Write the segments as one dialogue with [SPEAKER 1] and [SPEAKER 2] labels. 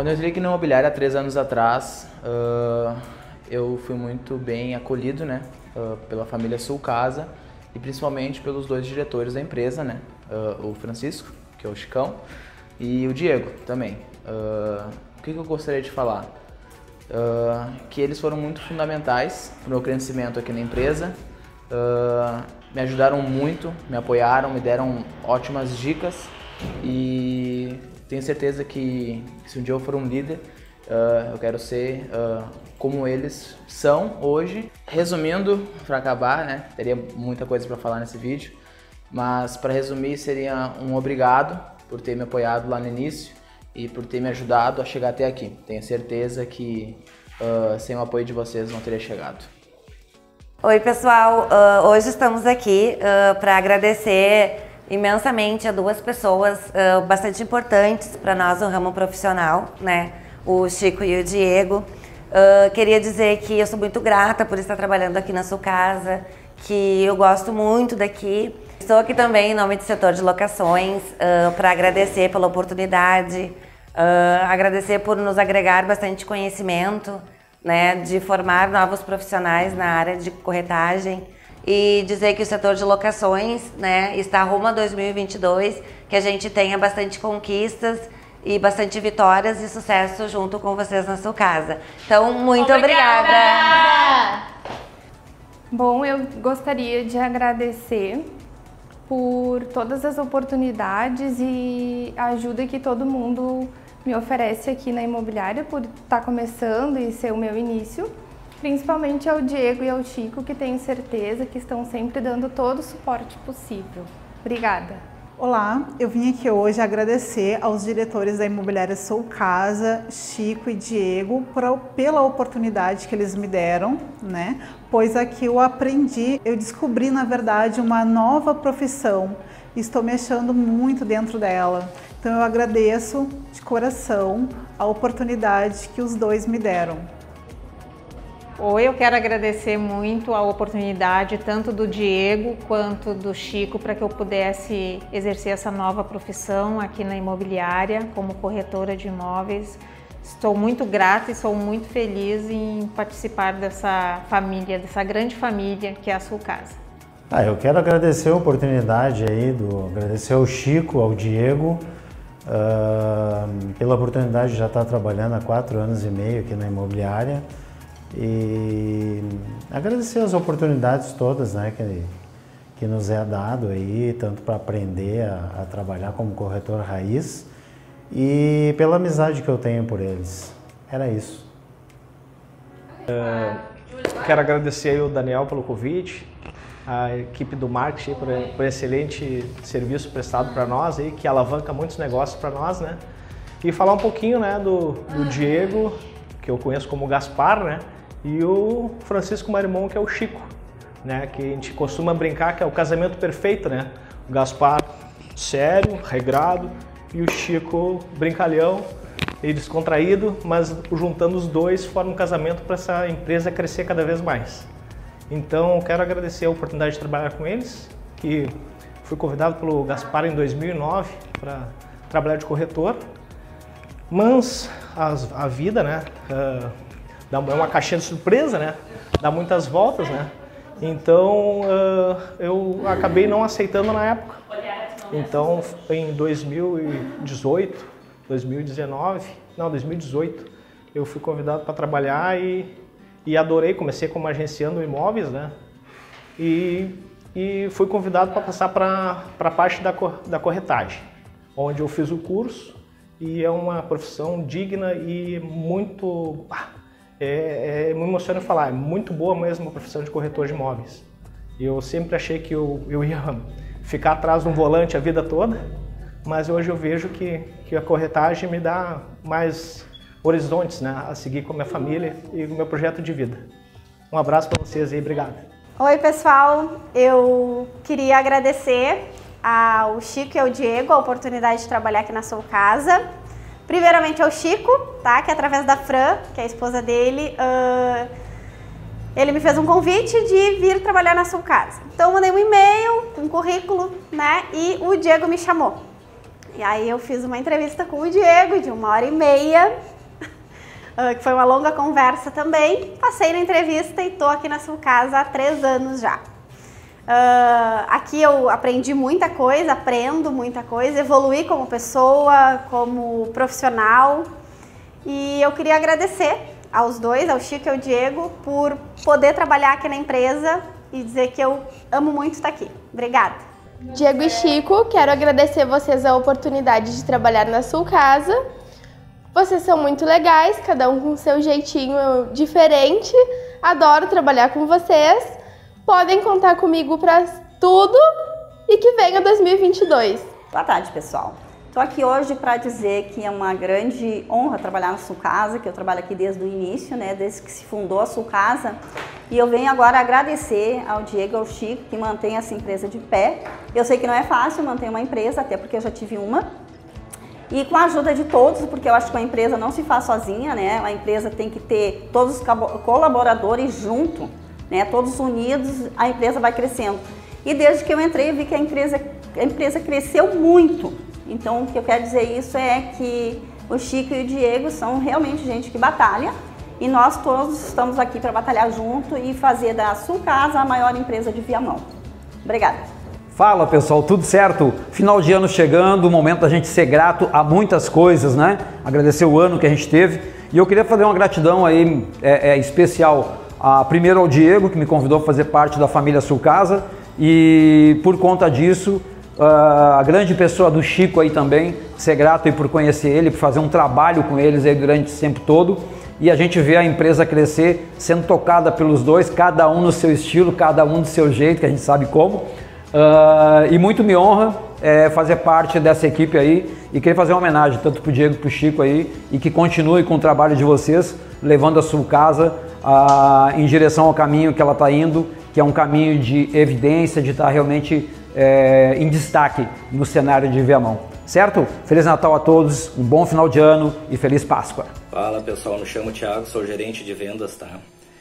[SPEAKER 1] Quando eu entrei aqui na imobiliária há 3 anos atrás, eu fui muito bem acolhido, né, pela família Sulcasa e principalmente pelos 2 diretores da empresa, né, o Francisco, que é o Chicão, e o Diego também. O que eu gostaria de falar? Que eles foram muito fundamentais para o meu crescimento aqui na empresa, me ajudaram muito, me apoiaram, me deram ótimas dicas e tenho certeza que se um dia eu for um líder, eu quero ser como eles são hoje. Resumindo, para acabar, né, teria muita coisa para falar nesse vídeo, mas para resumir seria um obrigado por ter me apoiado lá no início e por ter me ajudado a chegar até aqui. Tenho certeza que sem o apoio de vocês não teria chegado.
[SPEAKER 2] Oi pessoal, hoje estamos aqui para agradecer imensamente a 2 pessoas bastante importantes para nós no ramo profissional, né? O Chico e o Diego. Queria dizer que eu sou muito grata por estar trabalhando aqui na Sulcasa, que eu gosto muito daqui. Estou aqui também em nome do setor de locações para agradecer pela oportunidade, agradecer por nos agregar bastante conhecimento, né, de formar novos profissionais na área de corretagem e dizer que o setor de locações, né, está rumo a 2022, que a gente tenha bastante conquistas e bastante vitórias e sucesso junto com vocês na Sulcasa. Então, muito obrigada!
[SPEAKER 3] Bom, eu gostaria de agradecer por todas as oportunidades e a ajuda que todo mundo me oferece aqui na imobiliária, por estar começando e ser o meu início, principalmente ao Diego e ao Chico, que tenho certeza que estão sempre dando todo o suporte possível. Obrigada!
[SPEAKER 4] Olá, eu vim aqui hoje agradecer aos diretores da imobiliária Sulcasa, Chico e Diego, pela oportunidade que eles me deram, né? Pois aqui eu aprendi, eu descobri na verdade uma nova profissão, estou me achando muito dentro dela. Então eu agradeço de coração a oportunidade que os 2 me deram.
[SPEAKER 5] Oi, eu quero agradecer muito a oportunidade tanto do Diego quanto do Chico para que eu pudesse exercer essa nova profissão aqui na imobiliária como corretora de imóveis. Estou muito grata e sou muito feliz em participar dessa família, dessa grande família que é a Sulcasa.
[SPEAKER 6] Eu quero agradecer a oportunidade aí, agradecer ao Chico, ao Diego, pela oportunidade de já estar trabalhando há 4 anos e meio aqui na imobiliária e agradecer as oportunidades todas, né, que nos é dado aí, tanto para aprender a trabalhar como corretor raiz e pela amizade que eu tenho por eles. Era isso.
[SPEAKER 7] Quero agradecer aí o Daniel pelo convite, a equipe do marketing por excelente serviço prestado para nós, aí, que alavanca muitos negócios para nós, né? E falar um pouquinho, né, do Diego, que eu conheço como Gaspar, né? E o Francisco Marimon, que é o Chico, né? Que a gente costuma brincar que é o casamento perfeito, né? O Gaspar sério, regrado, e o Chico brincalhão e descontraído, mas juntando os 2 forma um casamento para essa empresa crescer cada vez mais. Então, quero agradecer a oportunidade de trabalhar com eles, que fui convidado pelo Gaspar em 2009 para trabalhar de corretor, mas a vida, né, é uma caixinha de surpresa, né, dá muitas voltas, né, então eu acabei não aceitando na época. Então, em 2018, 2018, eu fui convidado para trabalhar e adorei, comecei como agenciando imóveis, né? E fui convidado para passar para a parte da corretagem, onde eu fiz o curso e é uma profissão digna e muito... me emociona falar, é muito boa mesmo a profissão de corretor de imóveis. Eu sempre achei que eu ia ficar atrás de um volante a vida toda, mas hoje eu vejo que a corretagem me dá mais horizontes, né, a seguir com a minha família e o meu projeto de vida. Um abraço para vocês aí, obrigado.
[SPEAKER 8] Oi pessoal, eu queria agradecer ao Chico e ao Diego a oportunidade de trabalhar aqui na Sulcasa. Primeiramente ao Chico, tá, que através da Fran, que é a esposa dele, ele me fez um convite de vir trabalhar na Sulcasa. Então eu mandei um e-mail, um currículo, né, e o Diego me chamou. E aí eu fiz uma entrevista com o Diego de 1h30 que foi uma longa conversa também. Passei na entrevista e estou aqui na Sulcasa há 3 anos já. Aqui eu aprendi muita coisa, aprendo muita coisa, evoluí como pessoa, como profissional. E eu queria agradecer aos dois, ao Chico e ao Diego, por poder trabalhar aqui na empresa e dizer que eu amo muito estar aqui. Obrigada.
[SPEAKER 9] Diego e Chico, quero agradecer vocês a oportunidade de trabalhar na Sulcasa. Vocês são muito legais, cada um com seu jeitinho diferente. Adoro trabalhar com vocês. Podem contar comigo para tudo e que venha 2022.
[SPEAKER 10] Boa tarde, pessoal. Estou aqui hoje para dizer que é uma grande honra trabalhar na Sulcasa, que eu trabalho aqui desde o início, né, desde que se fundou a Sulcasa. E eu venho agora agradecer ao Diego e ao Chico, que mantém essa empresa de pé. Eu sei que não é fácil manter uma empresa, até porque eu já tive uma. E com a ajuda de todos, porque eu acho que uma empresa não se faz sozinha, né? Uma empresa tem que ter todos os colaboradores junto, né? Todos unidos, a empresa vai crescendo. E desde que eu entrei, eu vi que a empresa cresceu muito. Então, o que eu quero dizer isso é que o Chico e o Diego são realmente gente que batalha e nós todos estamos aqui para batalhar junto e fazer da Sulcasa a maior empresa de Viamão. Obrigada.
[SPEAKER 11] Fala, pessoal, tudo certo? Final de ano chegando, o momento da gente ser grato a muitas coisas, né? Agradecer o ano que a gente teve. E eu queria fazer uma gratidão aí especial primeiro ao Diego, que me convidou a fazer parte da família Sulcasa, e por conta disso a grande pessoa do Chico aí também, ser grato aí por conhecer ele, por fazer um trabalho com eles aí durante esse tempo todo, e a gente vê a empresa crescer, sendo tocada pelos dois, cada um no seu estilo, cada um do seu jeito, que a gente sabe como, e muito me honra fazer parte dessa equipe aí, e queria fazer uma homenagem tanto para o Diego e para o Chico aí, e que continue com o trabalho de vocês, levando a Sulcasa em direção ao caminho que ela está indo, que é um caminho de evidência, de estar realmente em destaque no cenário de Viamão. Certo? Feliz Natal a todos, um bom final de ano e feliz Páscoa.
[SPEAKER 12] Fala pessoal, me chamo Thiago, sou gerente de vendas, tá?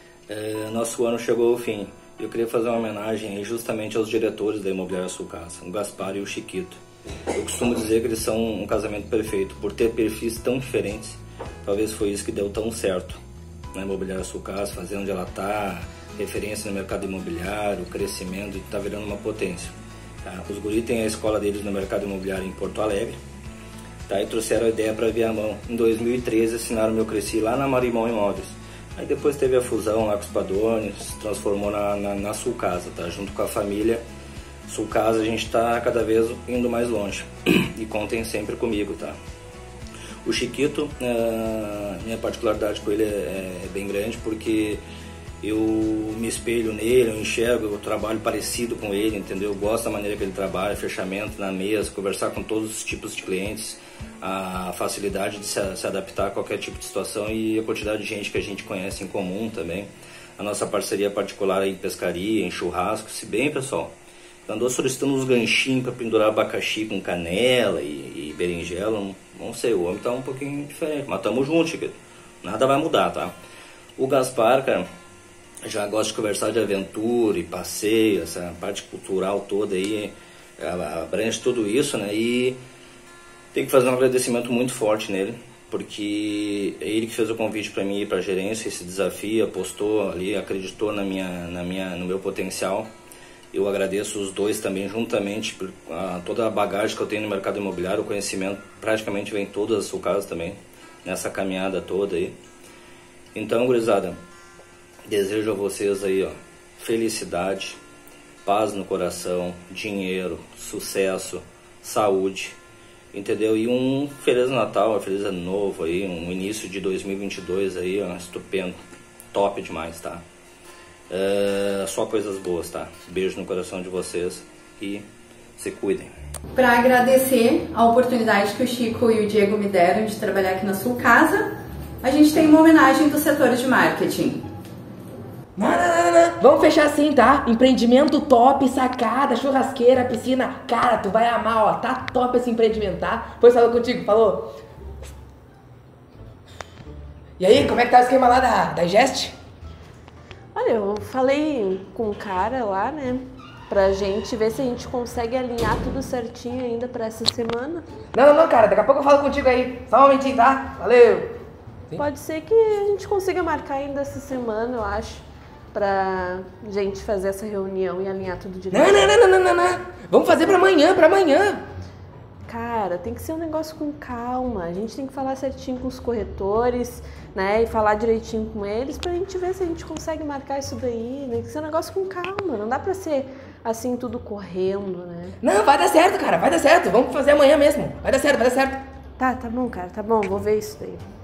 [SPEAKER 12] Nosso ano chegou ao fim. Eu queria fazer uma homenagem aí justamente aos diretores da Imobiliária Sulcasa, o Gaspar e o Chiquito. Eu costumo dizer que eles são um casamento perfeito, por ter perfis tão diferentes. Talvez foi isso que deu tão certo na Imobiliária Sulcasa, fazer onde ela está, referência no mercado imobiliário, crescimento, e está virando uma potência. Tá? Os guri têm a escola deles no mercado imobiliário em Porto Alegre, tá? E trouxeram a ideia para Viamão. Em 2013 assinaram meu Cresci lá na Marimão Imóveis. Aí depois teve a fusão lá com os Padoni, se transformou na Sulcasa, tá? Junto com a família Sulcasa a gente está cada vez indo mais longe. E contem sempre comigo, tá? O Chiquito, minha particularidade com ele é bem grande, porque eu me espelho nele, eu enxergo, eu trabalho parecido com ele, entendeu? Eu gosto da maneira que ele trabalha, fechamento na mesa, conversar com todos os tipos de clientes, a facilidade de se adaptar a qualquer tipo de situação e a quantidade de gente que a gente conhece em comum também. A nossa parceria particular em pescaria, em churrasco, se bem, pessoal, andou solicitando uns ganchinhos para pendurar abacaxi com canela e berinjela, não sei, o homem tá um pouquinho diferente, mas tamo junto, Chiquito. Nada vai mudar, tá? O Gaspar, cara, já gosta de conversar de aventura e passeio, essa parte cultural toda aí, abrange tudo isso, né? E tem que fazer um agradecimento muito forte nele, porque é ele que fez o convite para mim ir para a gerência, esse desafio, apostou ali, acreditou no meu potencial. Eu agradeço os dois também, juntamente, por toda a bagagem que eu tenho no mercado imobiliário, o conhecimento praticamente vem todas as Sulcasas também, nessa caminhada toda aí. Então, gurizada, desejo a vocês aí, ó, felicidade, paz no coração, dinheiro, sucesso, saúde, entendeu? E um Feliz Natal, um Feliz Ano Novo aí, um início de 2022 aí, ó, estupendo, top demais, tá? Só coisas boas, tá? Beijo no coração de vocês e se cuidem.
[SPEAKER 13] Para agradecer a oportunidade que o Chico e o Diego me deram de trabalhar aqui na Sulcasa, a gente tem uma homenagem do setor de marketing.
[SPEAKER 14] Não. Vamos fechar assim, tá? Empreendimento top, sacada, churrasqueira, piscina. Cara, tu vai amar, ó. Tá top esse empreendimento, tá? Depois falou contigo, falou. E aí, como é que tá o esquema lá da Gest?
[SPEAKER 15] Olha, eu falei com o cara lá, né? Pra gente ver se a gente consegue alinhar tudo certinho ainda pra essa semana.
[SPEAKER 14] Não, cara. Daqui a pouco eu falo contigo aí. Só um momentinho, tá? Valeu!
[SPEAKER 15] Pode ser que a gente consiga marcar ainda essa semana, eu acho, pra gente fazer essa reunião e alinhar tudo direito.
[SPEAKER 14] Não. Vamos fazer pra amanhã,
[SPEAKER 15] Cara, tem que ser um negócio com calma. A gente tem que falar certinho com os corretores, né? E falar direitinho com eles pra gente ver se a gente consegue marcar isso daí. Tem que ser um negócio com calma. Não dá pra ser assim tudo correndo, né?
[SPEAKER 14] Não, vai dar certo, cara. Vai dar certo. Vamos fazer amanhã mesmo. Vai dar certo.
[SPEAKER 15] Tá bom, cara. Tá bom. Vou ver isso daí.